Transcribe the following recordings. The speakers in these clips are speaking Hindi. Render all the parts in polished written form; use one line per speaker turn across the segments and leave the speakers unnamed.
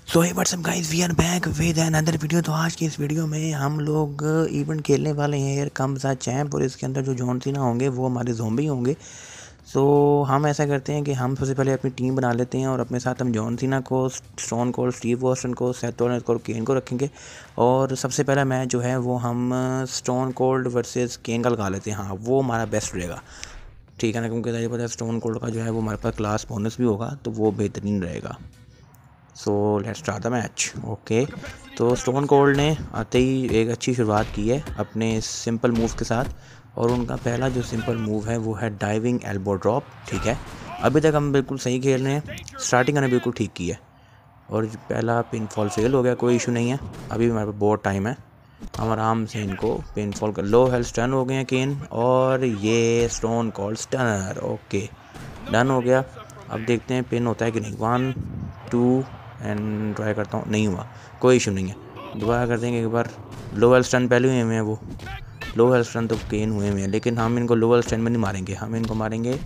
So hey what's up guys, we are back with another video. तो आज की इस वीडियो में हम लोग इवेंट खेलने वाले हैं हियर कम्स अ चैम्प, और इसके अंदर जो जॉन सीना होंगे वो हमारे ज़ॉम्बी होंगे। सो हम ऐसा करते हैं कि हम सबसे पहले अपनी टीम बना लेते हैं और अपने साथ हम जॉन सीना को, स्टोन कोल्ड स्टीव ऑस्टिन को, सेथ रॉलिंस को, केन को रखेंगे। और सबसे पहला मैच जो है वो हम स्टोन कोल्ड वर्सेस केन का लगा लेते हैं। हाँ, वो हमारा बेस्ट रहेगा, ठीक है ना, क्योंकि ये पता है स्टोन कोल्ड का जो है वो हमारे पास क्लास बोनस भी होगा, तो वो बेहतरीन रहेगा। So let's start the match. Okay, तो स्टोन कोल्ड ने आते ही एक अच्छी शुरुआत की है अपने सिंपल मूव के साथ, और उनका पहला जो सिंपल मूव है वो है डाइविंग एल्बो ड्रॉप। ठीक है, अभी तक हम बिल्कुल सही खेल रहे हैं, स्टार्टिंग हमने बिल्कुल ठीक की है। और पहला पिन फॉल फेल हो गया, कोई इशू नहीं है, अभी हमारे पास बहुत टाइम है, हम आराम से इनको पिन फॉल कर। लो हेल्थ स्टन हो गए हैं केन, और ये Stone Cold Stunner. Okay, done हो गया। अब देखते हैं पिन होता है कि नहीं। 1 2 एंड ट्राई करता हूँ, नहीं हुआ, कोई इशू नहीं है, दोबारा कर देंगे एक बार। लो हेल्थ स्टन पहले हुए हैं, वो लो हेल्थ स्टन तो गेन हुए हैं, लेकिन हम इनको लो हेल्थ स्टन में नहीं मारेंगे, हम इनको मारेंगे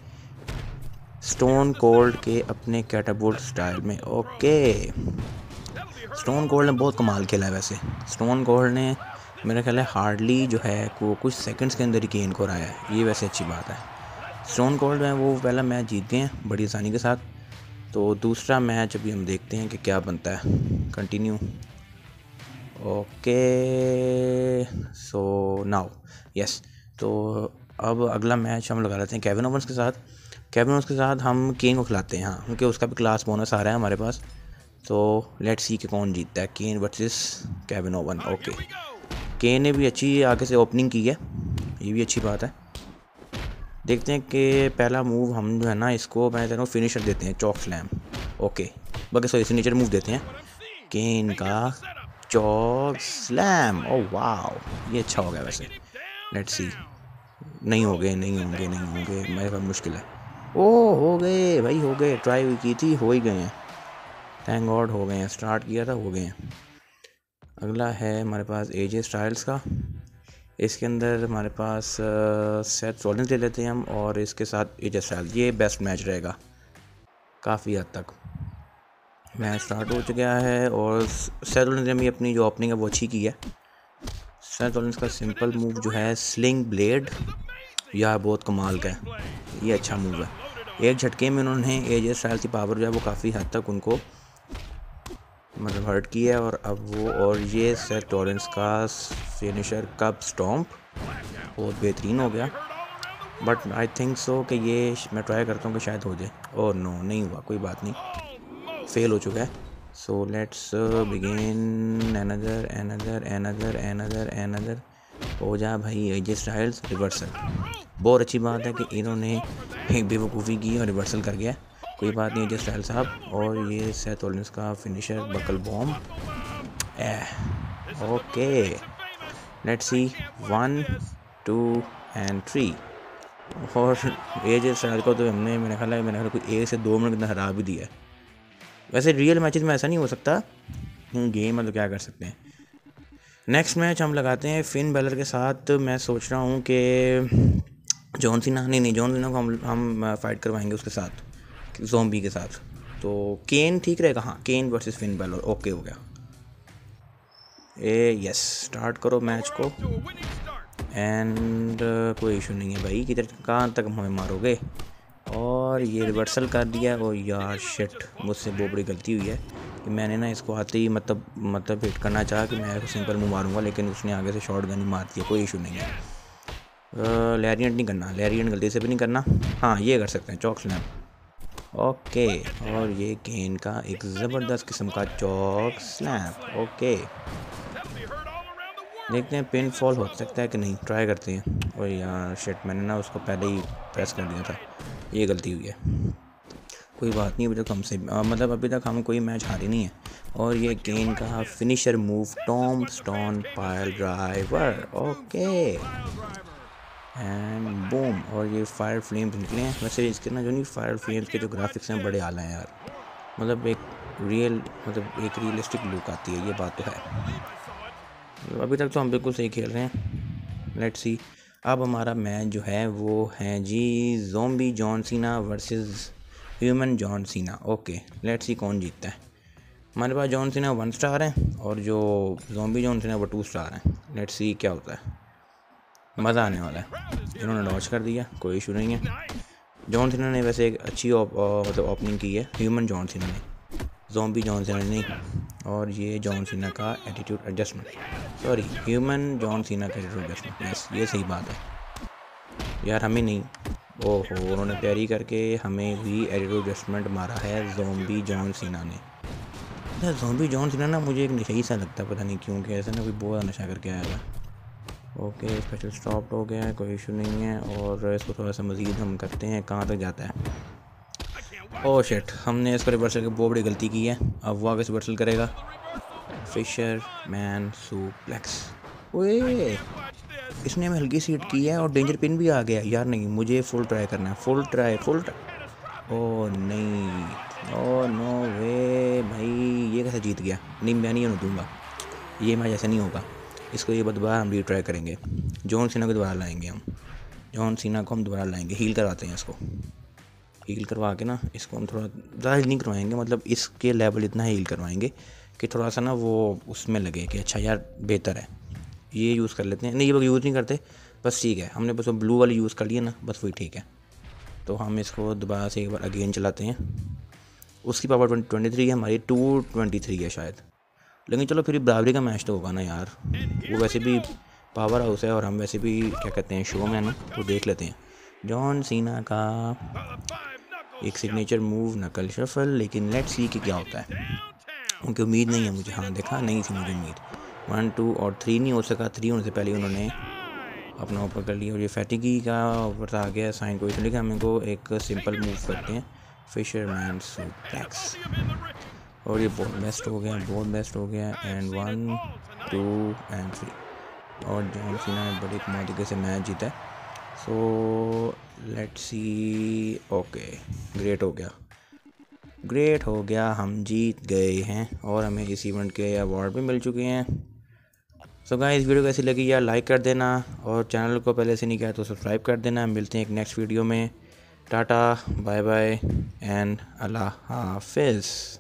स्टोन कोल्ड के अपने कैटापुल्ट स्टाइल में। ओके, स्टोन कोल्ड ने बहुत कमाल खेला है वैसे। स्टोन कोल्ड ने मेरा ख्याल है हार्डली जो है वो कुछ सेकंड्स के अंदर ही गेन को रहा है, ये वैसे अच्छी बात है। स्टोन कोल्ड में वो पहला मैच जीत गए हैं बड़ी आसानी के साथ। तो दूसरा मैच अभी हम देखते हैं कि क्या बनता है। Continue. Okay, so now yes, तो अब अगला मैच हम लगा लेते हैं केविन ओवंस के साथ। केविन ओवंस के साथ हम केन को खिलाते हैं, हाँ, क्योंकि उसका भी क्लास बोनस आ रहा है हमारे पास। तो लेट्स सी कि कौन जीतता है, Kane versus Kevin Owen. Okay, Kane ने भी अच्छी आगे से ओपनिंग की है, ये भी अच्छी बात है। देखते हैं कि पहला मूव हम जो है ना, इसको मैं कह रहा हूँ फिनिशर देते हैं, चॉक स्लैम। ओके, बाकी सॉरी सिग्नेचर मूव देते हैं केन का, चॉक स्लैम। ओ वाह, ये अच्छा हो गया वैसे। लेट्स सी, नहीं होंगे, मेरे पास मुश्किल है। ओ, हो गए भाई, हो गए, ट्राई हुई की थी, हो ही गए हैं, थैंक गॉड हो गए हैं, स्टार्ट किया था, हो गए हैं। अगला है हमारे पास एजे स्टाइल्स का। इसके अंदर हमारे पास सेथ रॉलिंस ले लेते हैं हम, और इसके साथ एजे स्टाइल्स। ये बेस्ट मैच रहेगा काफ़ी हद तक। मैच स्टार्ट हो चुका है, और सेथ रॉलिंस ने भी अपनी जो ओपनिंग है वो अच्छी की है। सेथ रॉलिंस का सिंपल मूव जो है स्लिंग ब्लेड, यह बहुत कमाल का है, ये अच्छा मूव है। एक झटके में उन्होंने एजे स्टाइल्स की पावर जो है वो काफ़ी हद तक उनको मतलब हर्ट की है। और अब वो, और ये सेथ रॉलिंस का फिनिशर कप स्टॉम्प बहुत बेहतरीन हो गया। बट आई थिंक सो कि ये मैं ट्राई करता हूँ कि शायद हो जाए। और नो, नहीं हुआ, कोई बात नहीं, फेल हो चुका है। So let's begin another another another another another. हो जा भाई, एजे स्टाइल्स रिवर्सल। बहुत अच्छी बात है कि इन्होंने एक बेवकूफ़ी की और रिवर्सल कर गया, कोई बात नहीं एजे स्टाइल साहब। और ये सेथ रॉलिंस का finisher buckle bomb. Okay, let's see, 1 2 and 3। और एजे स्टाइल को तो हमने मेरे ख्याल कोई 1 से 2 मिनट के अंदर हरा भी दिया है। वैसे रियल मैचेस में ऐसा नहीं हो सकता, गेम है तो क्या कर सकते हैं। नेक्स्ट मैच हम लगाते हैं फिन बैलर के साथ। मैं सोच रहा हूँ कि जॉन सीना, नहीं, जॉन सीना को हम फाइट करवाएंगे उसके साथ, ज़ॉम्बी के साथ। तो केन ठीक रहेगा, हाँ, Kane versus Finn Balor. Okay हो गया, यस, स्टार्ट करो मैच को। एंड कोई इशू नहीं है भाई, किधर कहाँ तक हमें मारोगे। और ये रिवर्सल कर दिया। और यार शिट, मुझसे बहुत बड़ी गलती हुई है कि मैंने ना इसको आते ही मतलब हिट करना चाहा कि मैं सिंपल मुँह मारूंगा, लेकिन उसने आगे से शॉर्ट गन ही मार दिया। कोई इशू नहीं है, लैरियंट नहीं करना, लैरियंट गलती से भी नहीं करना। हाँ, ये कर सकते हैं, चॉक स्लैम। ओके, और ये गेन का एक ज़बरदस्त किस्म का चॉक स्लैम। ओके, देखते हैं पिन फॉल हो सकता है कि नहीं, ट्राई करते हैं। और यार शिट, मैंने ना उसको पहले ही प्रेस कर दिया था, ये गलती हुई है, कोई बात नहीं। अभी तक हमसे मतलब अभी तक हम कोई मैच हारे नहीं है। और ये गेन का finisher move tombstone piledriver. Okay, and boom, और ये फायर फ्लेम्स निकले हैं। वैसे इसके ना जो नहीं, फायर फ्लेम्स के जो ग्राफिक्स हैं बड़े आला हैं यार, मतलब एक रियलिस्टिक लुक आती है, ये बात तो है। अभी तक तो हम बिल्कुल सही खेल रहे हैं। लेट्स सी, अब हमारा मैच जो है वो है जी zombie John Cena versus human John Cena. Okay, let's see कौन जीतता है। हमारे पास जॉन सीना 1 स्टार है और जो ज़ॉम्बी जॉन सीना वो 2 स्टार है। लेट्स सी क्या होता है, मज़ा आने वाला है। इन्होंने लॉन्च कर दिया, कोई इशू नहीं है। जॉन सीना ने वैसे एक अच्छी मतलब ओपनिंग की है, ह्यूमन जॉन सीना ने, ज़ॉम्बी जॉन सीना नहीं। और ये जॉन सीना का attitude adjustment, sorry human John Cena का एटीट्यूड एडजस्टमेंट, यस ये सही बात है यार, हमें नहीं। ओहो, उन्होंने प्यारी करके हमें भी एटीट्यूड एडजस्टमेंट मारा है ज़ॉम्बी जॉन सीना ने। यार ज़ॉम्बी जॉन सीना ना मुझे एक नशा ही सा लगता है, पता नहीं क्यों, कि ऐसा ना कोई बहुत नशा करके आया था। ओके, स्पेशल स्टॉप हो गया है, कोई इशू नहीं है। और इसको थोड़ा सा मज़ीद हम करते हैं, कहाँ तक जाता है। ओह शिट, हमने इसको रिवर्सल की बहुत बड़ी गलती की है। अब वो आगे से रिवर्सल करेगा। फिशर मैन सुप्लेक्स, ओए इसने हमें हल्की सी हिट की है और डेंजर पिन भी आ गया यार। नहीं, मुझे फुल ट्राई करना है, फुल ट्राई। ओह नहीं, ओह नो वे भाई, ये कैसे जीत गया? नहीं, मैं नहीं होने दूंगा, ये मैच ऐसा नहीं होगा। इसको ये दोबारा हम रीट्राई करेंगे, जॉन सीना को दोबारा लाएंगे हम, जॉन सीना को हम दोबारा लाएंगे। हील करवाते हैं इसको, हील करवा के ना इसको हम थोड़ा ज़्यादा हील नहीं करवाएंगे, मतलब इसके लेवल इतना हील करवाएंगे कि थोड़ा सा ना वो उसमें लगे कि अच्छा यार बेहतर है। ये यूज़ कर लेते हैं, नहीं ये लोग यूज़ नहीं करते, बस ठीक है, हमने बस वो ब्लू वाली यूज़ कर लिया ना, बस वही ठीक है। तो हम इसको दोबारा से एक बार अगेन चलाते हैं। उसकी पावर 23 है, हमारी 223 है शायद, लेकिन चलो फिर बराबरी का मैच तो होगा ना यार। वो वैसे भी पावर हाउस है और हम वैसे भी क्या कहते हैं शो मैन, तो देख लेते हैं। जॉन सीना का एक सिग्नेचर मूव नकल शफल, लेकिन लेट्स सी कि क्या होता है। उनकी उम्मीद नहीं है मुझे, हाँ देखा, नहीं थी मुझे उम्मीद। 1 2 और 3 नहीं हो सका, 3 होने से पहले उन्होंने अपना ऊपर कर लिया। और ये फैटिगी का ऊपर आ गया साइन को, इसलिए हम इनको एक सिंपल मूव करते हैं, फिशरमैन सुप्लेक्स। और ये बहुत बेस्ट हो गया, बहुत बेस्ट हो गया। एंड 1 2 एंड 3 और जॉन सीना ने बड़ी कमाल से मैच जीता है। So let's see, okay great हो गया, ग्रेट हो गया, हम जीत गए हैं और हमें इस इवेंट के अवार्ड भी मिल चुके हैं। सो गाइस, वीडियो कैसी लगी यार लाइक कर देना, और चैनल को पहले से नहीं किया तो सब्सक्राइब कर देना। मिलते हैं एक नेक्स्ट वीडियो में, टाटा बाय बाय एंड अल्लाह हाफिज़।